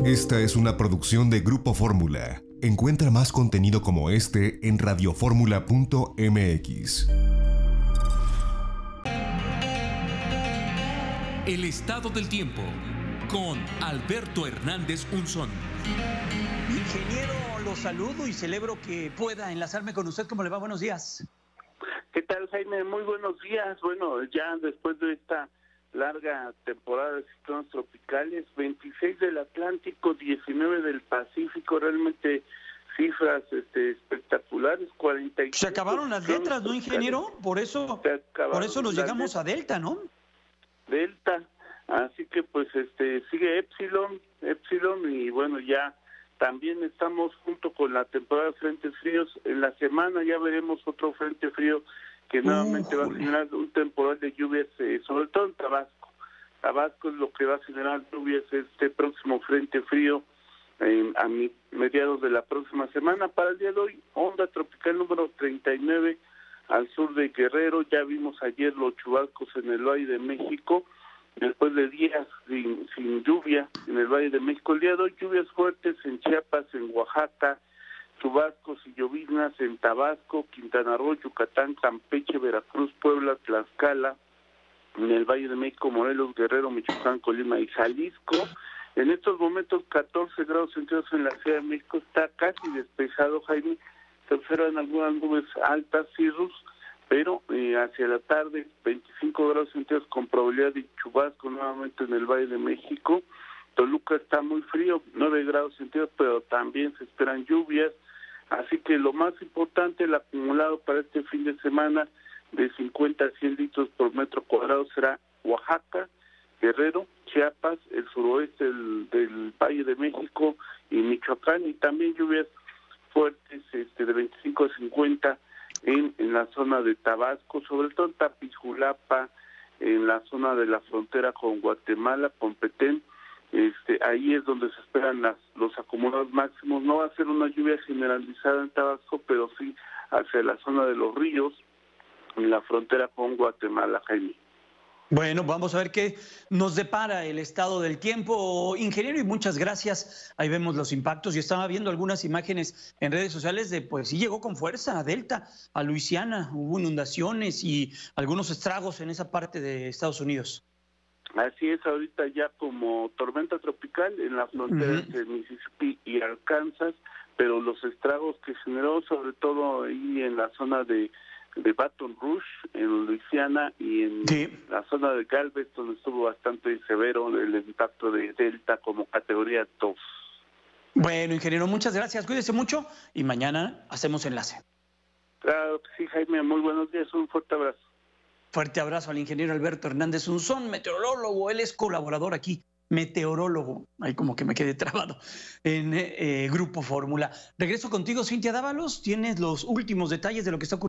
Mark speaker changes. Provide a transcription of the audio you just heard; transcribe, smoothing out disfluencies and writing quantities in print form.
Speaker 1: Esta es una producción de Grupo Fórmula. Encuentra más contenido como este en radioformula.mx.
Speaker 2: El estado del tiempo con Alberto Hernández Unzón.
Speaker 3: Ingeniero, lo saludo y celebro que pueda enlazarme con usted. ¿Cómo le va? Buenos días.
Speaker 4: ¿Qué tal, Jaime? Muy buenos días. Bueno, ya después de esta larga temporada de ciclones tropicales, 26 del Atlántico, 19 del Pacífico, realmente cifras espectaculares, 40.
Speaker 3: Se acabaron las letras, ¿no, ingeniero? Por eso nos llegamos a Delta, ¿no?
Speaker 4: Delta, así que pues sigue Epsilon y bueno, ya también estamos junto con la temporada de frentes fríos. En la semana ya veremos otro frente frío que nuevamente va a generar un temporal de lluvias, sobre todo en Tabasco. Tabasco es lo que va a generar lluvias este próximo frente frío a mediados de la próxima semana. Para el día de hoy, onda tropical número 39 al sur de Guerrero. Ya vimos ayer los chubascos en el Valle de México, después de días sin lluvia en el Valle de México. El día de hoy lluvias fuertes en Chiapas, en Oaxaca, chubascos y lloviznas en Tabasco, Quintana Roo, Yucatán, Campeche, Veracruz, Puebla, Tlaxcala, en el Valle de México, Morelos, Guerrero, Michoacán, Colima y Jalisco. En estos momentos 14 grados centígrados en la Ciudad de México, está casi despejado, Jaime. Se observan algunas nubes altas, cirrus, pero hacia la tarde 25 grados centígrados con probabilidad de chubasco nuevamente en el Valle de México. Toluca está muy frío, 9 grados centígrados, pero también se esperan lluvias. Así que lo más importante, el acumulado para este fin de semana de 50 a 100 litros por metro cuadrado será Oaxaca, Guerrero, Chiapas, el suroeste del Valle de México y Michoacán, y también lluvias fuertes de 25 a 50 en la zona de Tabasco, sobre todo en Tapijulapa, en la zona de la frontera con Guatemala, con Petén. Ahí es donde se esperan los acumulados máximos. No va a ser una lluvia generalizada en Tabasco, pero sí hacia la zona de los ríos, en la frontera con Guatemala, Jaime.
Speaker 3: Bueno, vamos a ver qué nos depara el estado del tiempo, ingeniero, y muchas gracias. Ahí vemos los impactos. Yo estaba viendo algunas imágenes en redes sociales de, pues sí llegó con fuerza a Delta, a Luisiana. Hubo inundaciones y algunos estragos en esa parte de Estados Unidos.
Speaker 4: Así es, ahorita ya como tormenta tropical en la frontera de Mississippi y Arkansas, pero los estragos que generó, sobre todo ahí en la zona de Baton Rouge, en Luisiana, y en la zona de Galvez, donde estuvo bastante severo el impacto de Delta como categoría 2.
Speaker 3: Bueno, ingeniero, muchas gracias. Cuídese mucho y mañana hacemos enlace.
Speaker 4: Claro que sí, Jaime. Muy buenos días. Un fuerte abrazo.
Speaker 3: Fuerte abrazo al ingeniero Alberto Hernández Unzón, meteorólogo. Él es colaborador aquí, meteorólogo. Ahí como que me quedé trabado en Grupo Fórmula. Regreso contigo, Cintia Dávalos. Tienes los últimos detalles de lo que está ocurriendo.